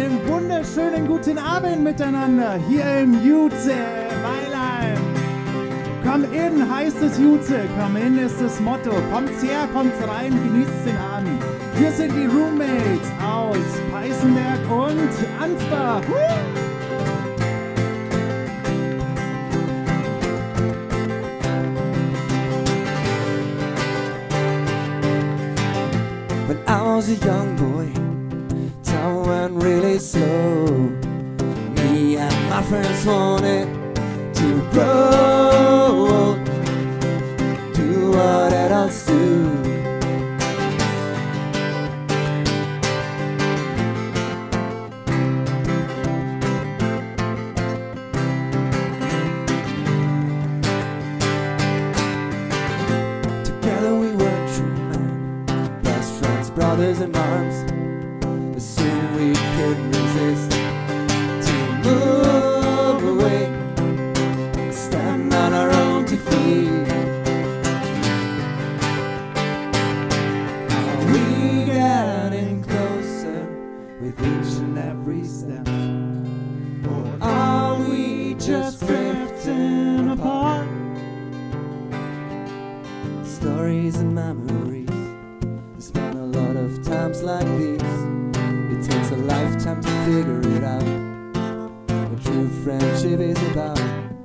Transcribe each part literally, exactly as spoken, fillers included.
Einen wunderschönen guten Abend miteinander hier im Jutze Weilheim. Come in heißt es Jutze, come in ist das Motto. Kommt's her, kommt's rein, genießt den Abend. Hier sind die Roommates aus Peißenberg und Ansbach. When I was a young boy, time went really slow. Me and my friends wanted to grow, do what adults do. Together we were true men, best friends, brothers in arms. But soon we couldn't resist to move away, stand on our own two feet. Are we getting closer with each and every step, or are we just drifting apart? Stories and memories, we spend a lot of times like these. It takes a lifetime to figure it out, what true friendship is about.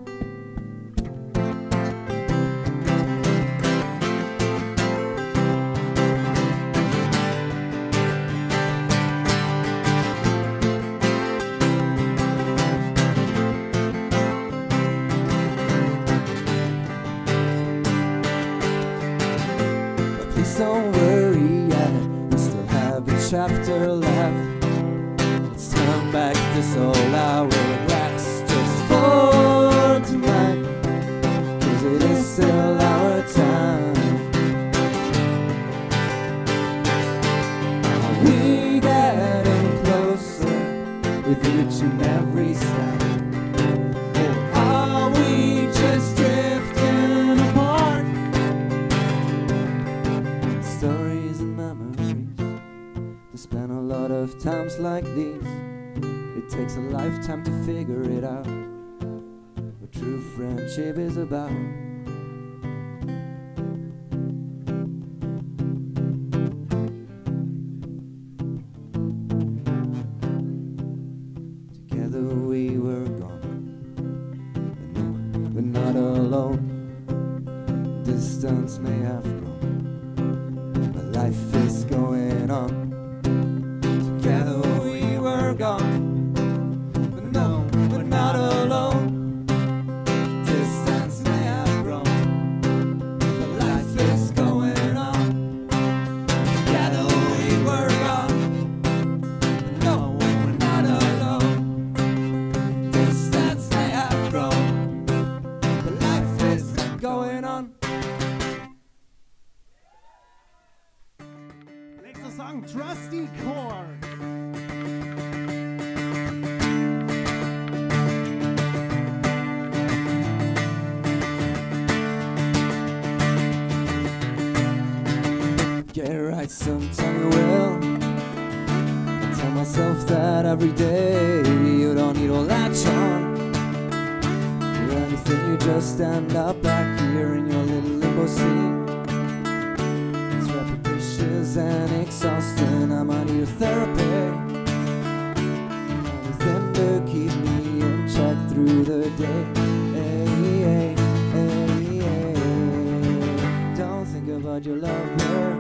But please don't worry yet, we still have a chapter left. Let's turn back this old hourglass just for tonight, 'cause it is still our time. Are we getting closer with each and every step, or are we just drifting apart? Stories and memories, to spend a lot of times like these. It takes a lifetime to figure it out, what true friendship is about. Together we were gone, but no, we're not alone. Distance may have grown, but life is going on. Together we were gone, but no, we're not alone. Distance may have grown, but life is going on. Together we were gone, but no, we're not alone. Distance may have grown, but life is going on. Nächster Song, Trusty Core. Get it right sometime you will. I tell myself that every day. You don't need all that charm or anything, you just stand up back here in your little limbo scene. It's repetitious and exhausting, I might need a therapy, anything to keep me in check through the day. Hey, hey, hey, hey. Don't think about your lover,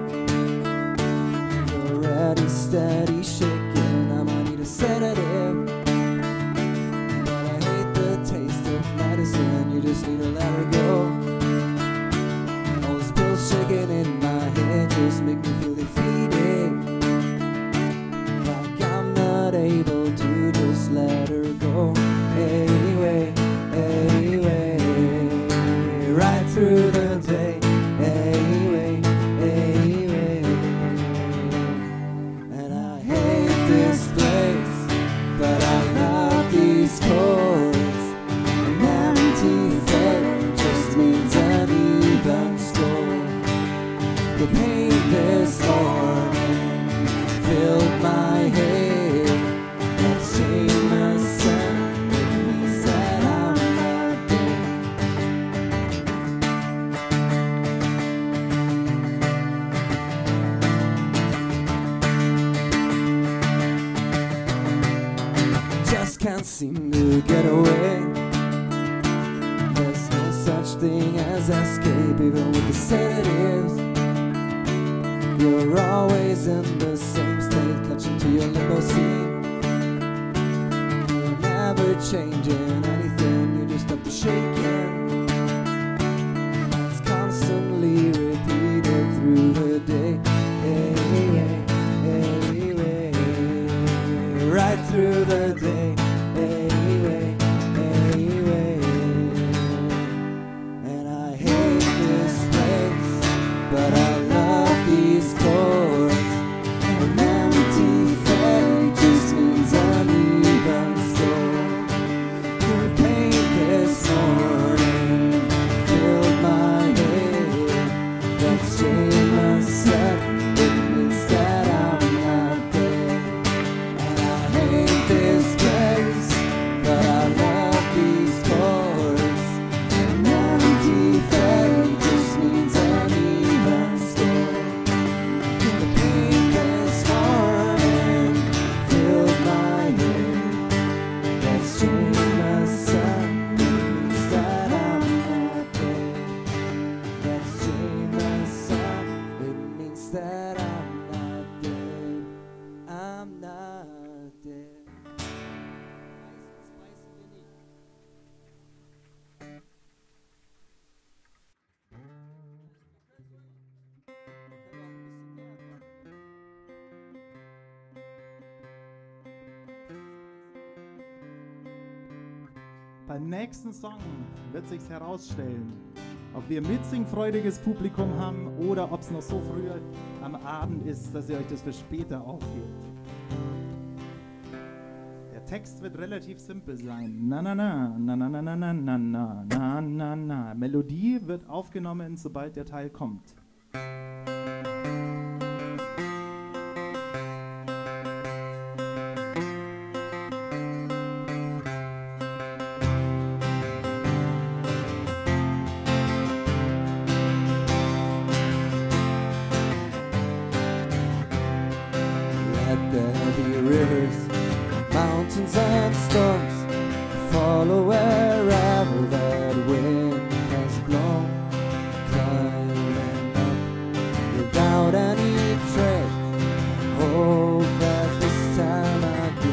already steady shaking, I might need a sedative, but I hate the taste of medicine, you just need to let her go. All these pills shaking in my head just make me feel defeated, like I'm not able to just let her go. Anyway, anyway, right through the day. Anyway, anyway. And I hate this place, but I love these chords. An empty fair just means an even score. The pain this morning filled my head, but seem to get away. There's no such thing as escape, even with the sedatives. You're always in the same state, clutching to your limbo seam. You're never changing anything, you're just up to shaking. It's constantly repeated through the day. Hey, hey, hey, hey, right through the day. Hey, hey, hey, hey. And I hate this place, but I love these chords. An empty fairy just means uneven soul. Your paint this morning filled my head. That's Jameson, it means that I'm not dead. And I hate this place, but I love these chords. An empty fairy just means uneven soul. The paint this morning filled my head. That's Jameson, it means that I'm not dead. That's Jameson, it means that I'm not dead. I'm not dead. Beim nächsten Song wird sich's herausstellen, ob wir mitsingfreudiges Publikum haben oder ob es noch so früh am Abend ist, dass ihr euch das für später aufhebt. Der Text wird relativ simpel sein. Na na na, na na na na na na na na na na. Melodie wird aufgenommen, sobald der Teil kommt. Let there be rivers, mountains and storms. Follow wherever that wind has blown. Climbing up without any tread. Hope that this time I do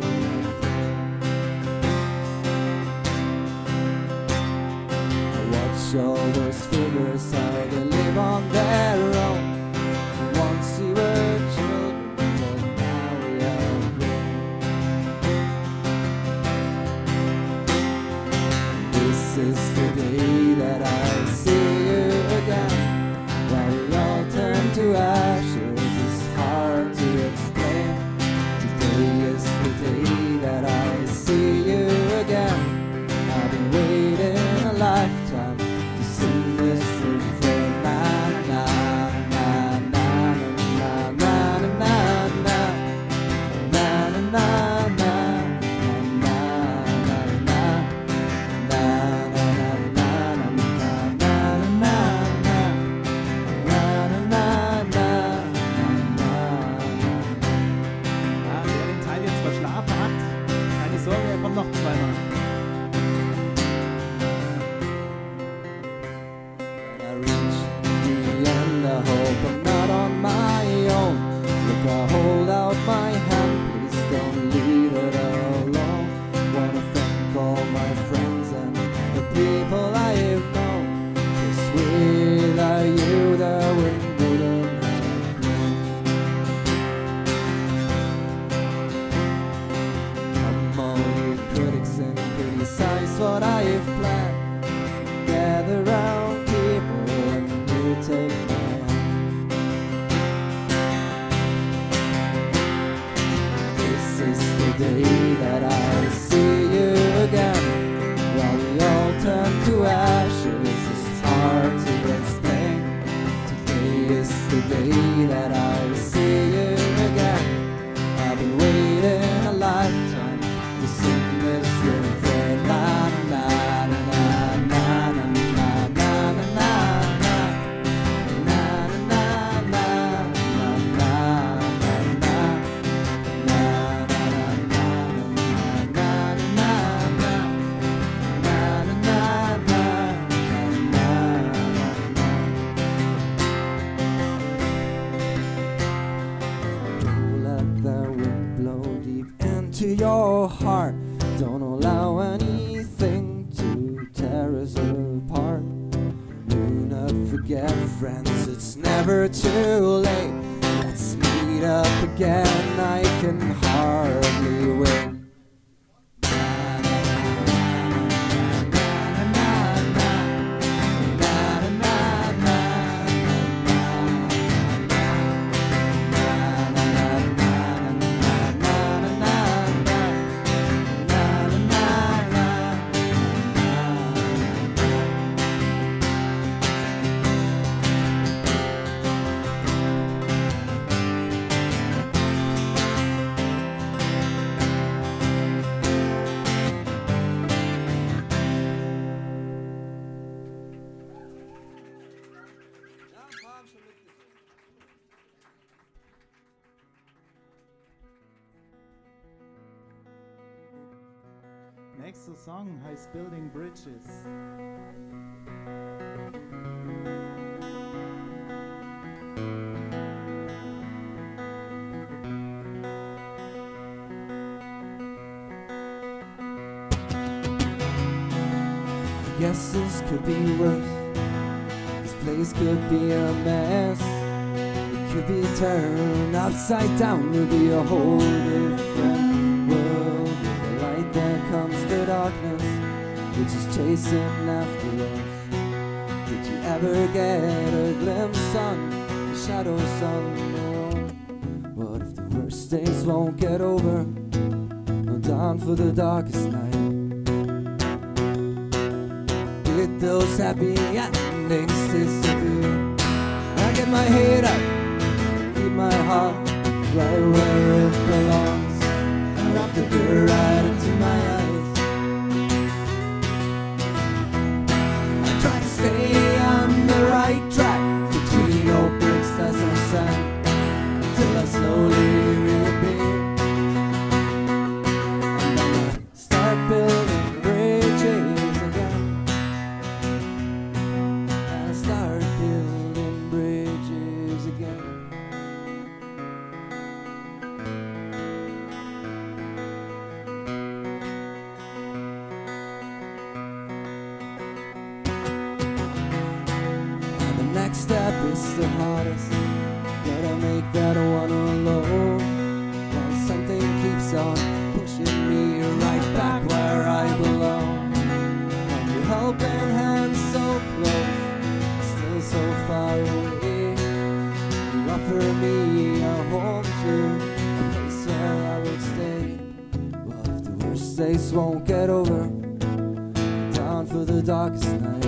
not fall. I watch all those figures, how they live on their own. Once we were children, but now we are grown. This is the day that I see you again. While we all turn to ashes, it's hard to explain. Today is the day that I see you again. I've been waiting a lifetime to sing this refrain. Na na na na na na na na na na na na na na Ja, wer den Teil jetzt verschlafen hat, keine Sorge, er kommt noch zweimal. When I reach the end, I hope I'm not on my own. Look, I hold out my hand, please don't leave it alone. Wanna thank all my friends and the people I've known. 'Cause without you, the wind wouldn't have blown. Come all you critics and criticize what I've planned. Gather round, people, and you take my hand. This is the day that I see you again. While we all turn to ashes, it's hard to explain. Today is the day that I see you again. I've been waiting a lifetime to sing this refrain. Na na na na na na na na na na na na na na na na na. your heart. Don't allow anything to tear us apart. Do not forget, friends, it's never too late. Let's meet up again, I can hardly wait. Nächster Song heißt Building Bridges. Guess this could be worse. This place could be a mess. It could be turned upside down. It'll be a whole different world. With the light there comes the darkness, which is chasing after us. Did you ever get a glimpse on the shadows on the wall? What if the worst days won't get over? No down for the darkest night. Did those happy endings disappear? I get my head up, keep my heart right where it belongs, and wrap the dirt right into my eyes. I try to stay on the right track between old bricks as I sand, until I slowly reappear. And then I start building bridges again. I start building bridges again. And the next step is the hardest. Gotta make that one alone. While something keeps on pushing me right back where I belong. And your helping hand so close, still so far away. You offer me a home to a place where I will stay. Well, if the worst days won't get over, down for the darkest night.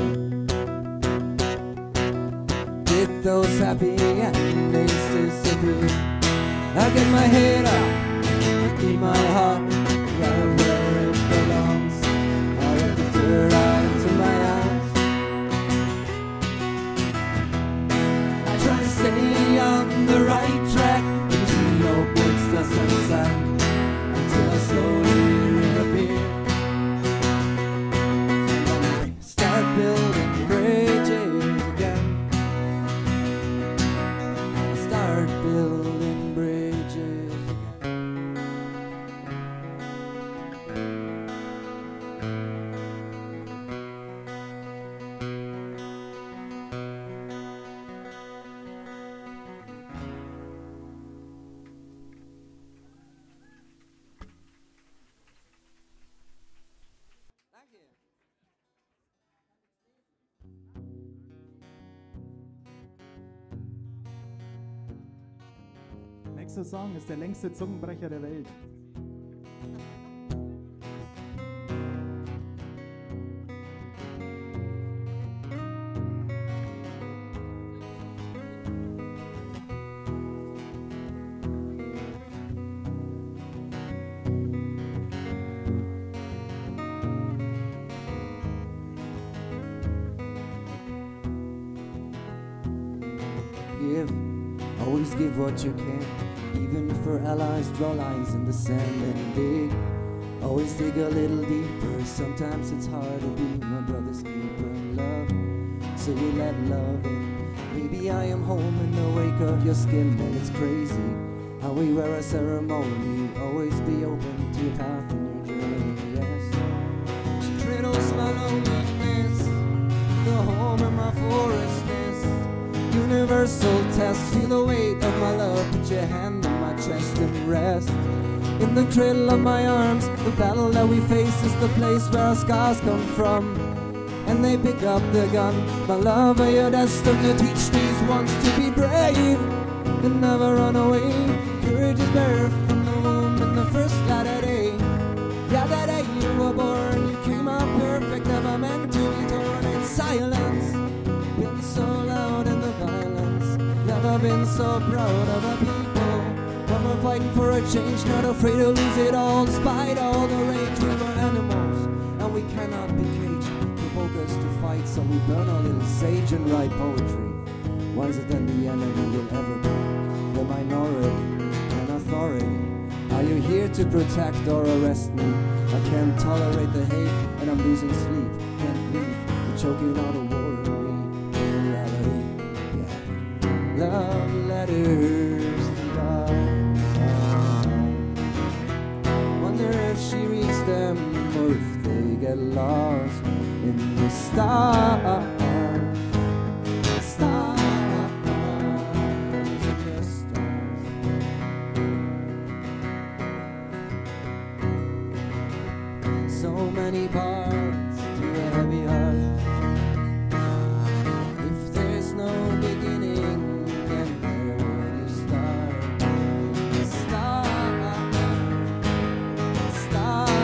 Did those happy endings disappear? I get my head up, keep my heart right where it belongs. I let the dirt right into my eyes. I try to stay on the right track between old bricks, dust and sand, until I slowly reappear. And then I start building bridges again. I start building bridges again. Thank you. Nächster Song ist der längste Zungenbrecher der Welt. Give, always give what you can. Even if our allies draw lines in the sand and dig, always dig a little deeper. Sometimes it's hard to be my brother's keeper in love, so we let love in. Maybe I am home in the wake of your skin, and it's crazy how we wear a ceremony. Always be open to your path and your journey, yes. She cradles my loneliness, the home in my forest nest. Universal test, feel the weight of my love. Put your hand on my chest and rest. In the cradle of my arms, the battle that we face is the place where our scars come from. And they pick up the gun. My love, are you destined to teach these ones to be brave and never run away? Courage is birthed from the womb in the first light of day. Yeah, that day you were born, you came out perfect, never meant to be torn in silence. Been so loud in the violence, never been so proud of our people. When we're fighting for a change, not afraid to lose it all, despite all the rage. We were animals, and we cannot be caged. Focus to fight, so we burn our little sage and write poetry. Wiser than the enemy will ever be. The minority and authority. Are you here to protect or arrest me? I can't tolerate the hate, and I'm losing sleep. Can't breathe, you're choking out a war in me. Morality, yeah. Love letters to love. Wonder if she reads them or if they get lost in the stars, stars, in the stars. So many parts to a heavy heart. If there's no beginning, then where would you start? Start, start.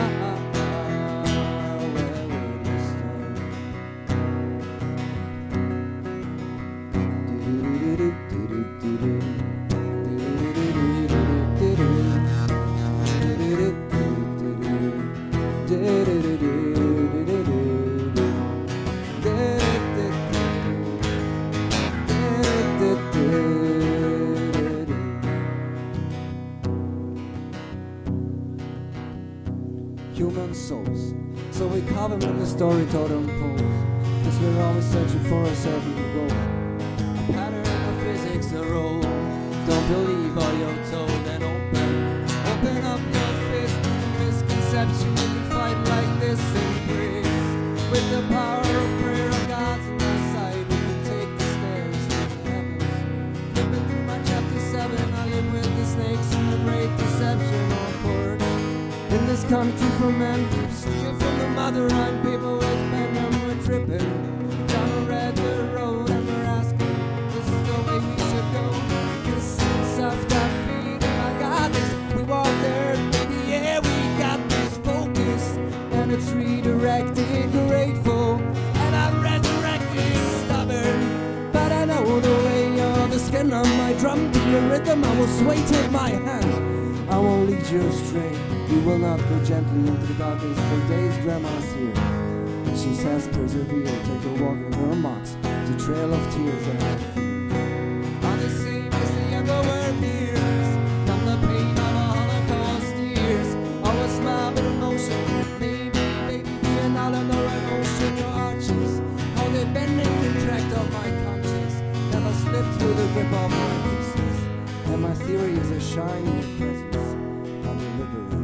Human souls, so we carve them in the story totem poles, cause we're always searching for a certain goal, a pattern of physics, a role. Don't believe all you're told and open, open up your fist to misconception. We can fight like this in grace, with the power of prayer of God's on our side. We can take the stairs to the heavens. Flipping through my chapter seven, I live with the snakes and the great deception on board. In this country for men, steal from the mother, I'm people with pen and we're tripping down a red road and we're asking, this is the way we should go. This is after feeding, I got this. We walk there, baby, yeah, we got this focus, and it's redirected, grateful, and I'm resurrected, stubborn. But I know the way of the skin on my drum to the rhythm. I will sway, take my hand, I won't lead you astray. We will not go gently into the darkest of days. Grandma's here, and she says persevere. Take a walk in her marks, the trail of tears and her feet are the same as the younger were years. From the pain of a Holocaust years, our smile but emotion. Maybe, baby, being out on the right ocean, your arches, how they bend and contract on my conscience. Never slip through the grip of my thesis, and my theory is a shining presence on deliverance.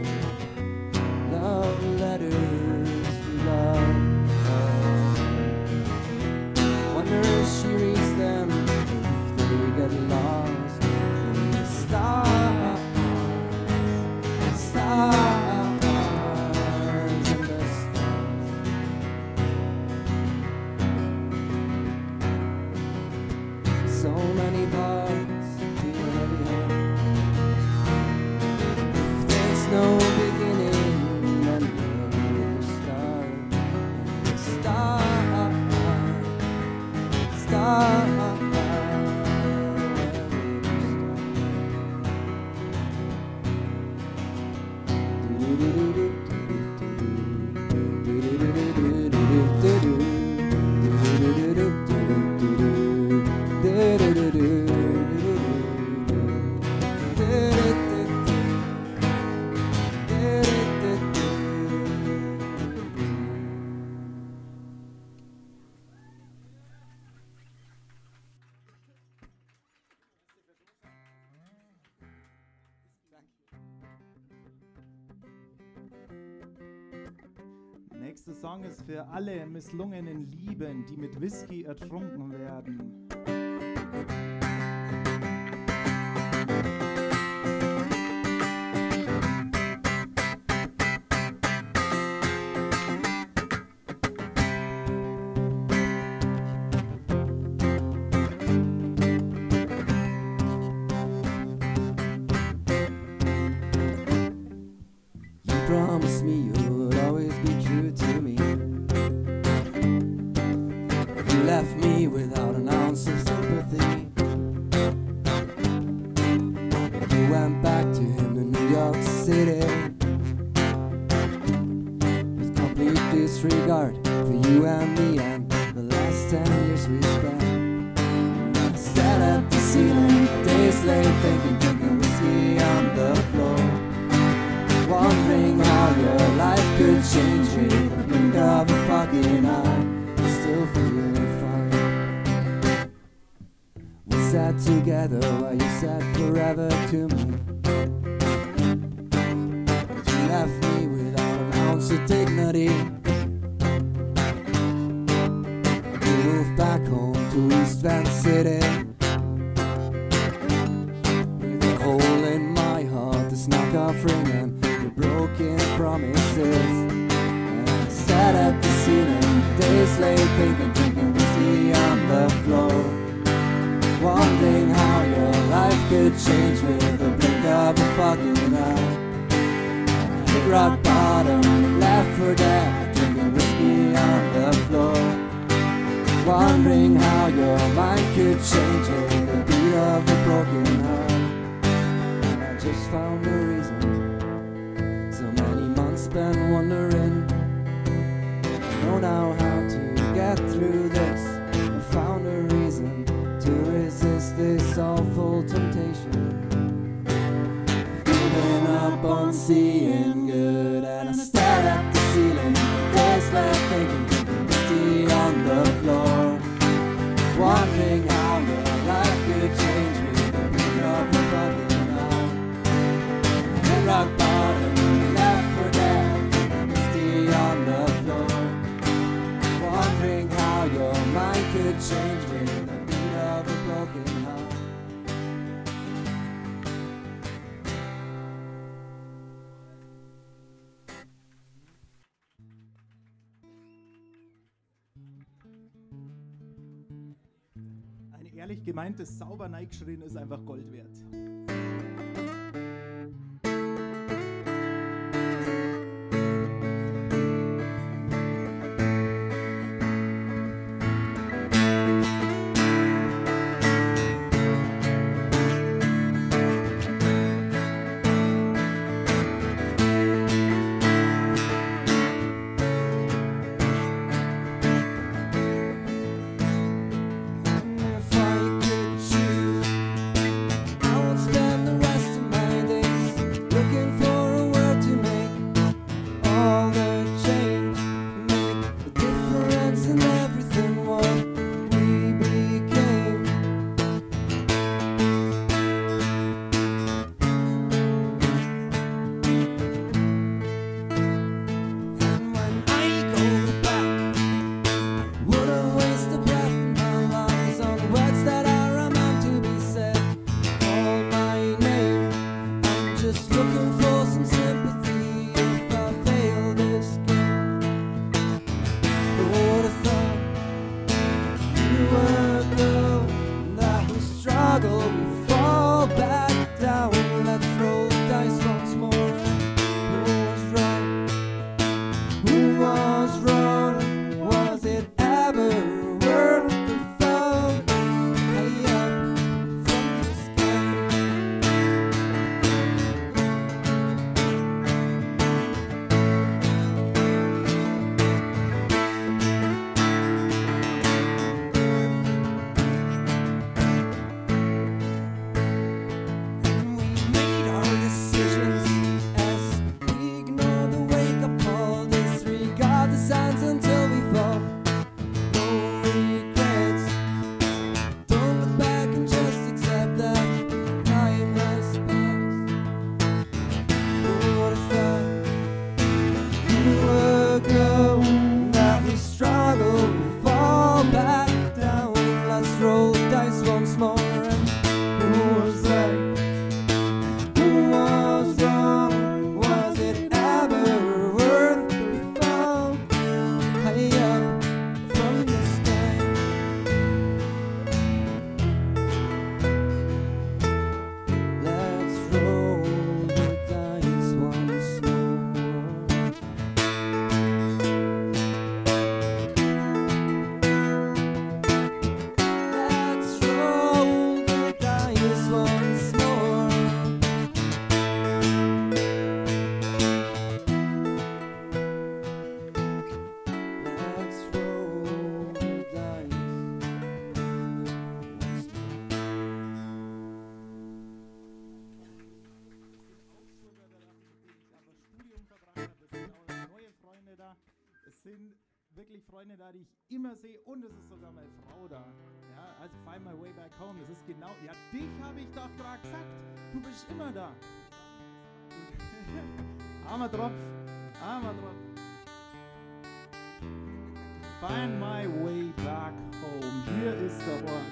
Love letters to love. Wonder if she reads them, if they get lost in the stars, stars in the stars. So many parts to a heavy heart. If there's no beginning, nächste Song ist für alle misslungenen Lieben, die mit Whisky ertrunken werden. Promise me you would always be true to me. You left me without an ounce of sympathy. You went back to him in New York City with complete disregard for you and me and the last ten years we spent. And I sat at the ceiling days late thinking, drinking whiskey on the floor, wondering how your life could change with the blink of a fucking eye. I still feel fine. We sat together while you sat forever to me. But you left me without an ounce of dignity. You moved back home to East Van City with a hole in my heart, this knockoff ring and broken promises. And I sat at the ceiling days late thinking, drinking whiskey on the floor, wondering how your life could change with the blink of a fucking eye. I hit rock bottom, left for dead, drinking whiskey on the floor, wondering how your mind could change with the beat of a broken heart. And I just found a reason. Been wondering, I know now how to get through this. I found a reason to resist this awful temptation. I've given up on seeing good, and I stared at the ceiling, days left thinking, drinking whiskey on the floor, wondering how your life could change with the blink of a fucking eye. Hit rock bottom, left for dead, on the floor, wondering how your mind could change with the beat of a broken heart. Ein ehrlich gemeintes sauber Nike-Schrien ist einfach Gold wert. sind wirklich Freunde da, die ich immer sehe und es ist sogar meine Frau da. Ja, also Find My Way Back Home, das ist genau, ja, dich habe ich doch gerade gesagt, du bist immer da. Armer Tropf, armer Tropf. Find My Way Back Home, hier ist der Ort.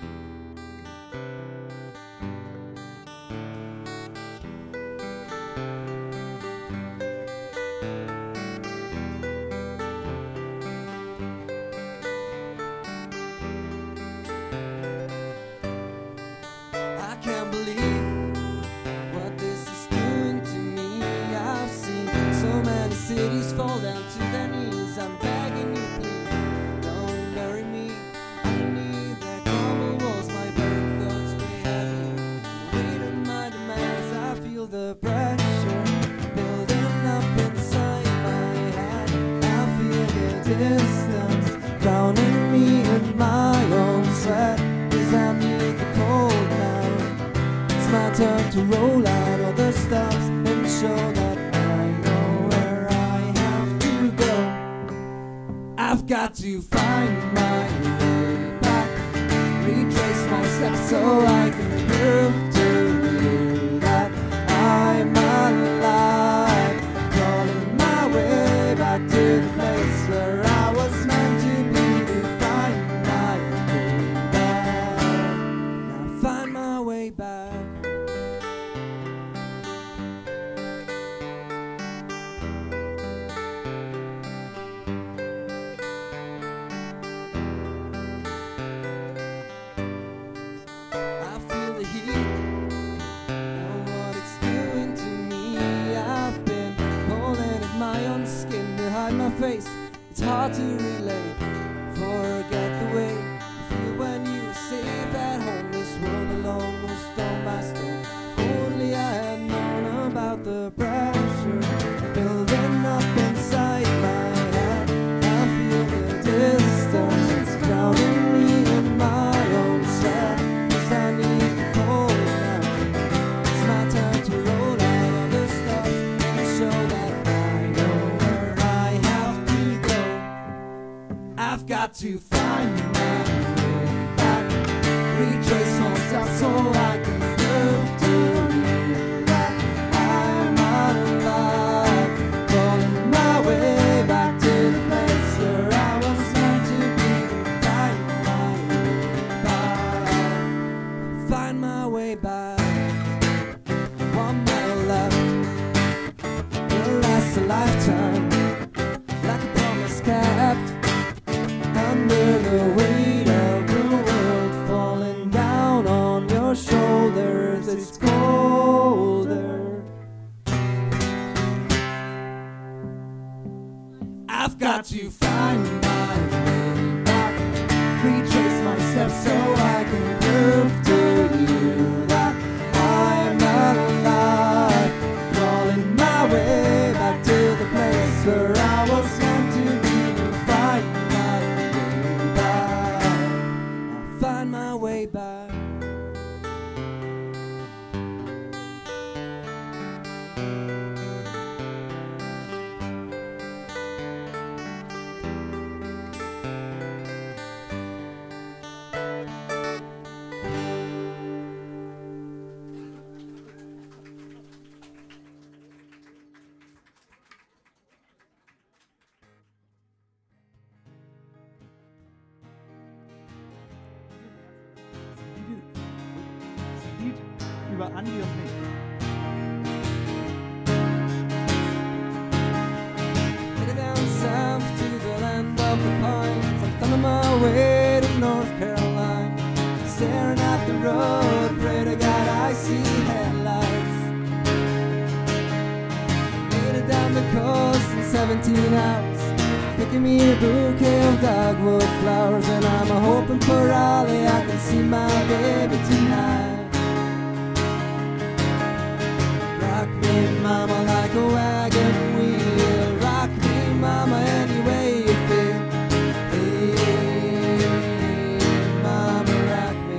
Cities fall down to their knees. I'm begging you, please don't bury me underneath their crumble walls. My burning thoughts weigh heavy. The weight of my demands. I feel the pressure building up inside my head. I feel the distance drowning me in my own sweat. 'Cause I need the cold now. It's my turn to roll out all the stops and show that I've got to find my way back, retrace my steps so I can prove to you that I'm alive, crawling my way back to the place where I was meant to be, to find my way back, now find my way back. Face. It's hard to relate, forget the way you feel when you're safe at home. This world alone was stone by stone. If only I had known about the pressure building up inside my head. I feel the distance, it's drowning me in my own sweat. 'Cause I need the cold now. It's my time to roll out all the stops and show that I've got to find my way back, retrace my steps so I can prove to you that I'm alive, calling my way back to the place where I was meant to be, find my way back, find my way back. One mile left, will last a lifetime, like a promise kept. Under the weight of the world falling down on your shoulders, it's colder. I've got to find my way back, retrace my steps so I can prove to you that I'm alive, crawling my way back to the place where I was meant to be, to find find my way back. Über Andi und mich. Headed down south to the land of the pines. I'm on my way to North Carolina, staring at the road, pray to God I see headlights. Made it down the coast in seventeen hours, picking me a bouquet of dogwood flowers, and I'm a hoping for Raleigh I can see my baby tonight. Rock me, mama, like a wagon wheel. Rock me, mama, any way you feel. Hey, mama, rock me.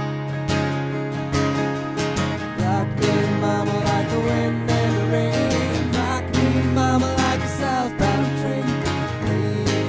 Rock me, mama, like the wind and the rain. Rock me, mama, like a southbound train. Hey,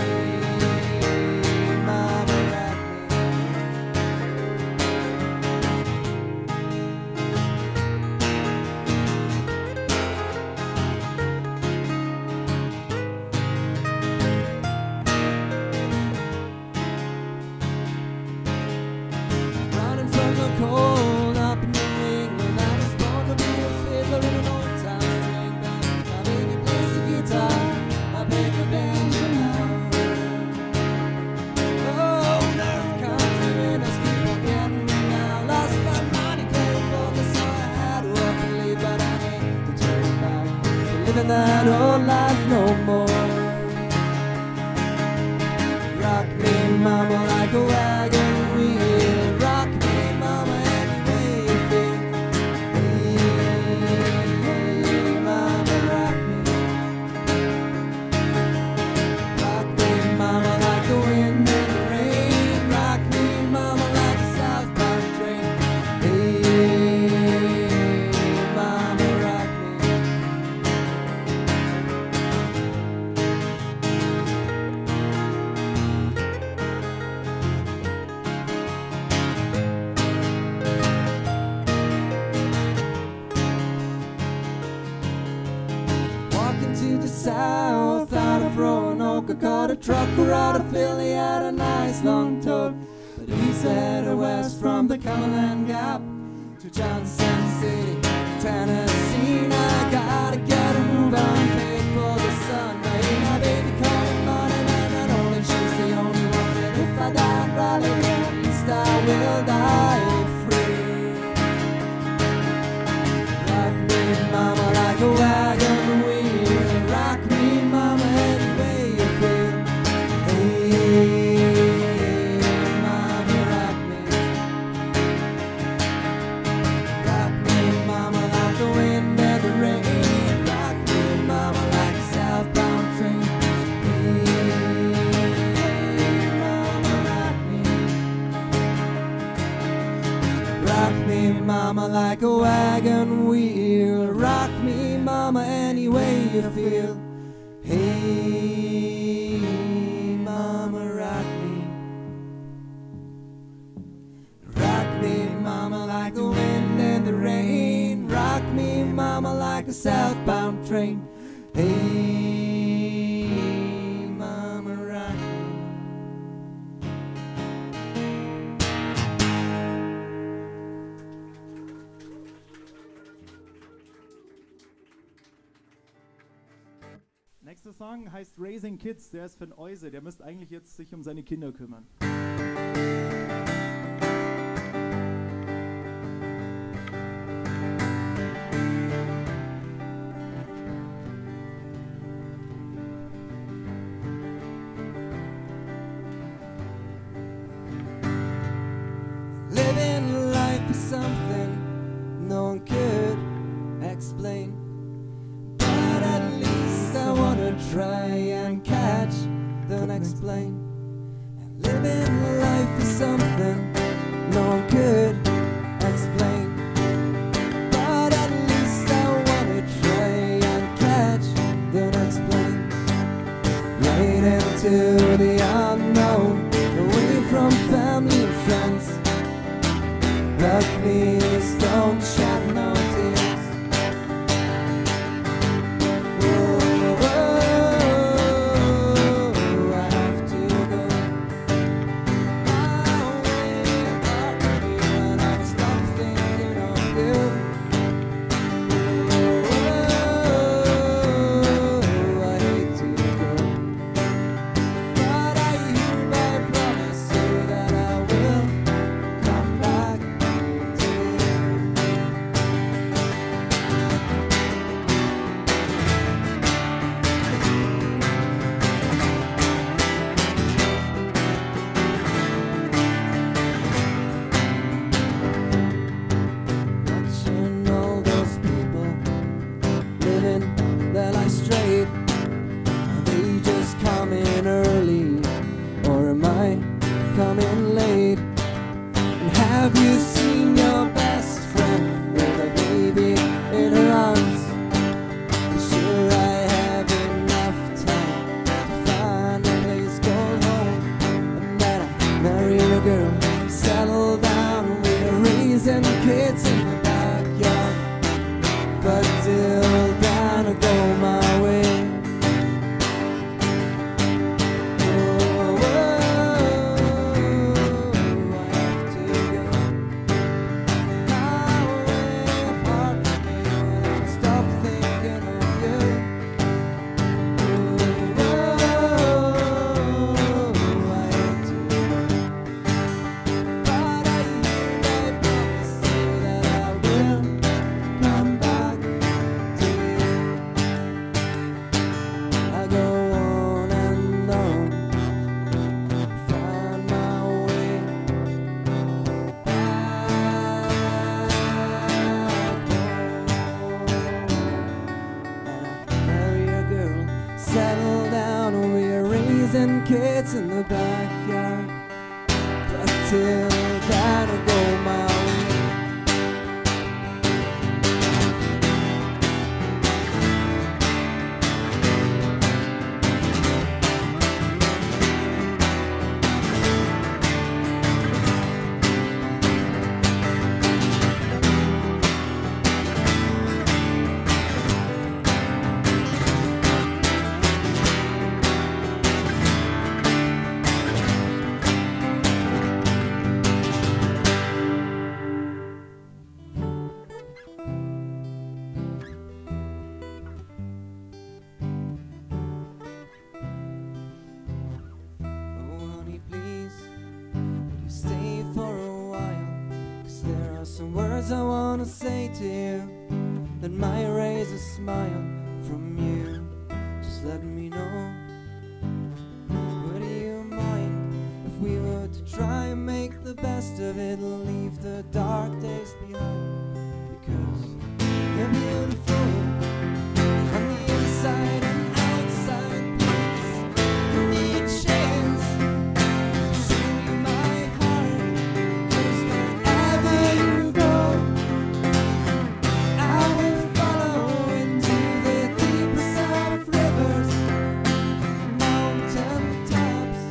that old life no more. Rock me, mama, like a wagon wheel. Rock me, mama, any way you feel. Hey, mama, rock me. Rock me, mama, like the wind and the rain. Rock me, mama, like a southbound train. Hey, mama, rock me. Walking to the south out of Roanoke, I caught a trucker out of Philly, had a nice long tote. But he's headed west from the Cumberland Gap to Johnson City, Tennessee. Now I gotta get a move on, paid for the sun. Hey, my baby calling money, man, I know that she's the only one. And if I die in Raleigh, at least I will die free. Rock me, mama, like a wagon wheel. Rock me, mama, any way you feel. Hey, mama, rock me. Rock me, mama, like the wind and the rain. Rock me, mama, like a southbound train. Hey, mama, rock me. Rock me, mama, like a wagon wheel. Rock me, mama, any way you feel. Hey, mama, rock me. Rock me, mama, like the wind and the rain. Rock me, mama, like a southbound train. Hey, mama, rock me. Nächster Song heißt Raising Kids, der ist für den Euse, der müsste eigentlich jetzt sich um seine Kinder kümmern. Living life is something no one could explain, but at least I wanna try and catch the next plane. And living life is something no one could explain, but at least I wanna try and catch the next plane. Right into the unknown, away from family and friends. But please don't shed no tears. Oh, oh, I have to go my way. Part of me when I'm stuck thinking of you. Oh, I hate to go, but I hereby promise you that I will come back to you. in the backyard. But till then I'll go my way. Some words I wanna say to you that might raise a smile from you. Just let me know. Would you mind if we were to try and make the best of it and leave the dark days behind? Because you're beautiful on the inside and outside. Please give me a chance to show you my heart. 'Cause wherever you go, I will follow into the deepest of rivers, mountain tops.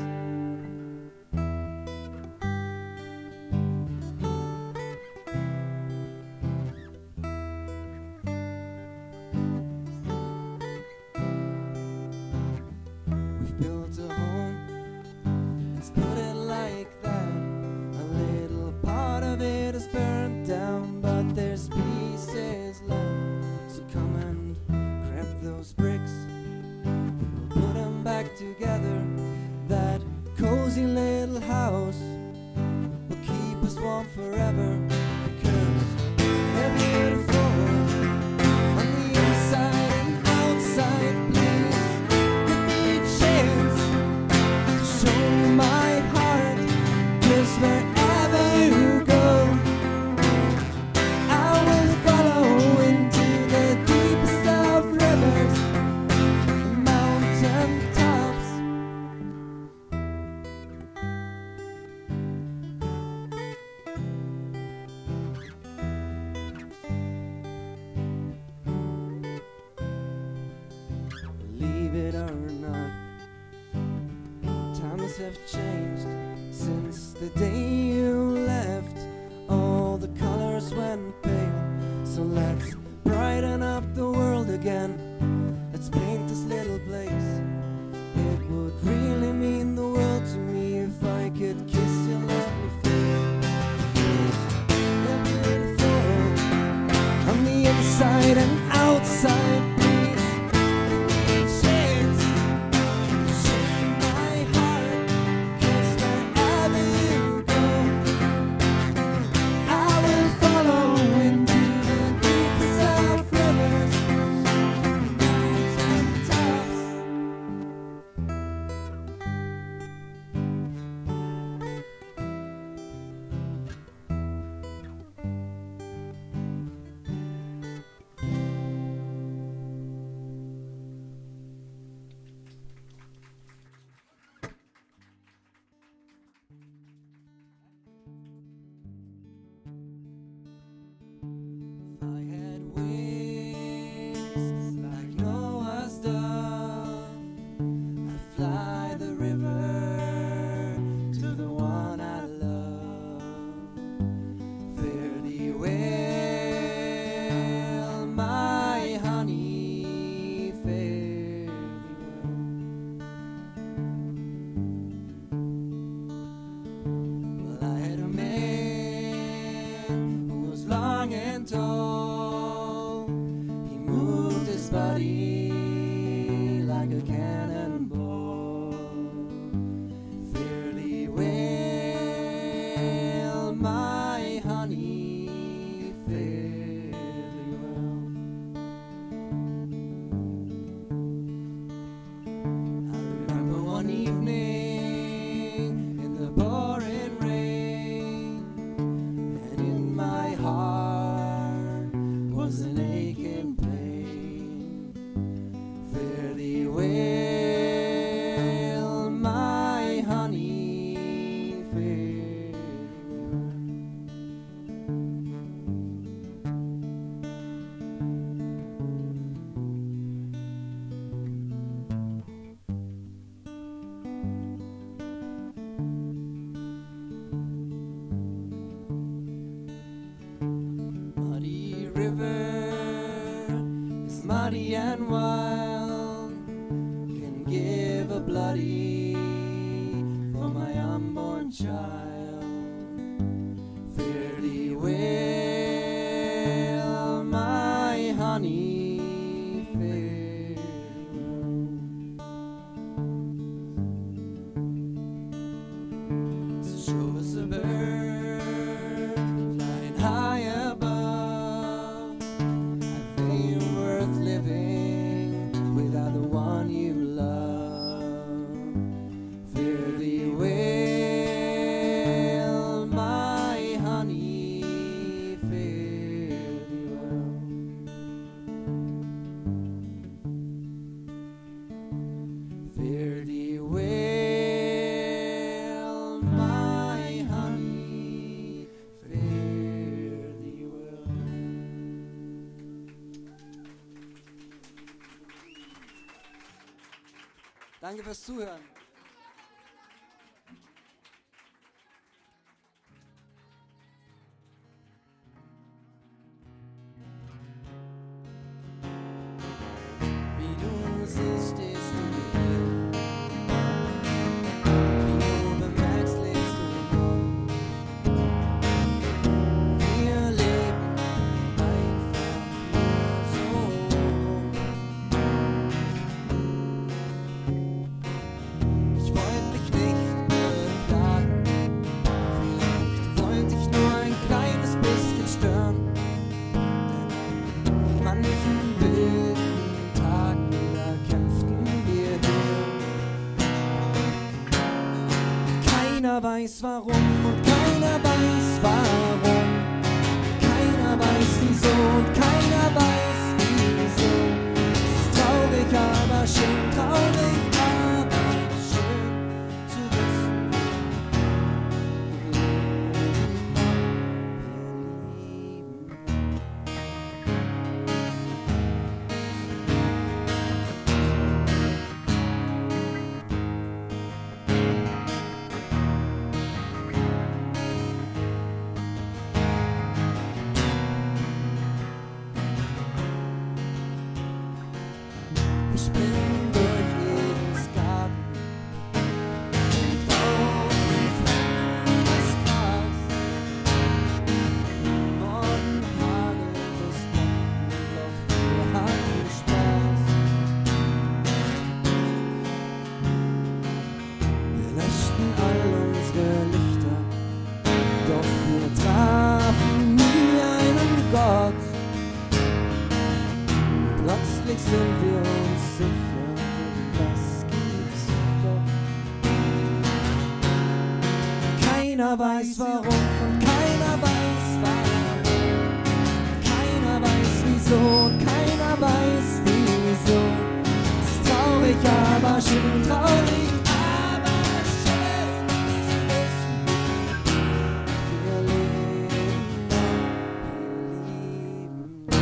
We've built a home, let's put it like that. A little part of it is burned down, but there's pieces left. So come and grab those bricks, we'll put them back together. That cozy little house will keep us warm forever. Because we're beautiful on the inside and outside. Please give me a chance to show you my heart. 'Cause wherever you go, I will follow into the deepest of rivers, mountain tops. Believe it or not, times have changed since the day you left. All the colors went pale, so let's brighten up the world again. Let's paint this little place. It would really mean the world to me if I could kiss your lovely face. You're beautiful on the inside and outside. Please give me a chance to show you my heart. 'Cause wherever you go, I will follow into the deepest of rivers, mountain tops. If I had wings like Noah's dove, I'd fly the river to the one I love. Fare thee well, my honey, fare thee well. Well, I had a man who was long and tall. He moved his body like a cannonball. Fare thee well, my honey, fare thee well. I remember one evening in the pouring rain, and in my heart was an aching pain. Fare thee well, my hardy and wild, can give a bloody for my unborn child. Fare thee well, my honey, fare well. So show us a bird flying high above, a thing worth living without the one you love. Fare thee well, my honey, fare thee well. Fare thee well, my honey, fare thee well. Danke fürs Zuhören. Wie du siehst, stehst du hier. Wie du bemerkst, lebst du noch. Wir leben einfach nur so rum. Ich wollte mich nicht beklagen, vielleicht wollte ich nur ein kleines bisschen stören, denn an manchen wilden Tagen, da kämpften wir hier. Keiner weiß warum und keiner weiß warum, keiner weiß wieso und keiner weiß wieso. Es ist traurig, aber schön, traurig, aber schön zu wissen, wir leben noch, wir Wir springen durch jedes Garten und auf fremdes Gras. Morgen hagelt es Bomben, doch wir hatten Spaß. Wir löschten all unsere Lichter, doch wir trafen nie einen Gott. Plötzlich sind wir uns sicher, das gibt's doch. Keiner weiß warum und keiner weiß warum, keiner weiß wieso und keiner weiß wieso. Es ist traurig, aber schön, traurig, aber schön zu wissen, wir leben noch, wir lieben noch.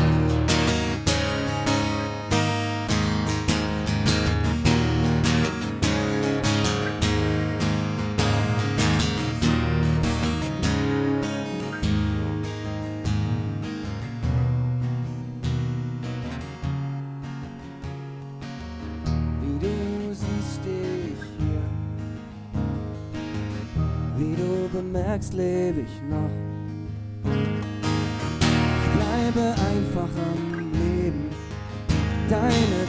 Wie du siehst, steh ich hier. Wie du bemerkst, lebe ich noch. Ich bleibe einfach am Leben. Deine